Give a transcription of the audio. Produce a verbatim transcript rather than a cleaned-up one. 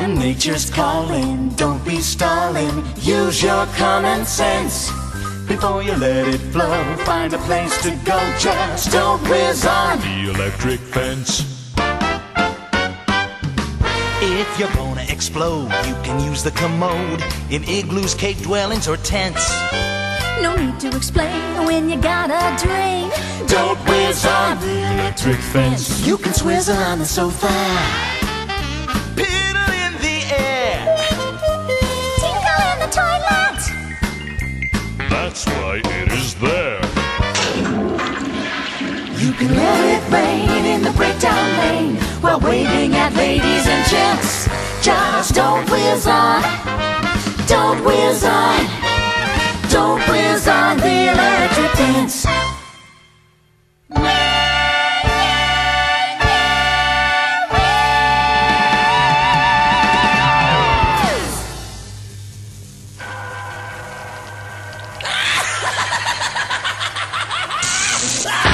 When nature's calling, don't be stalling. Use your common sense. Before you let it flow, find a place to go. Just don't whiz on the electric fence. If you're gonna explode, you can use the commode in igloos, cave dwellings, or tents. No need to explain when you got a drain. Don't whiz on the electric fence. You can swizzle on the sofa, Piddle in the air, Tinkle in the toilet. That's why it is there. you can let it rain in the breakdown lane while waving at ladies and gents. Just don't whiz on, don't whiz on, don't whiz on the electric fence. Ah!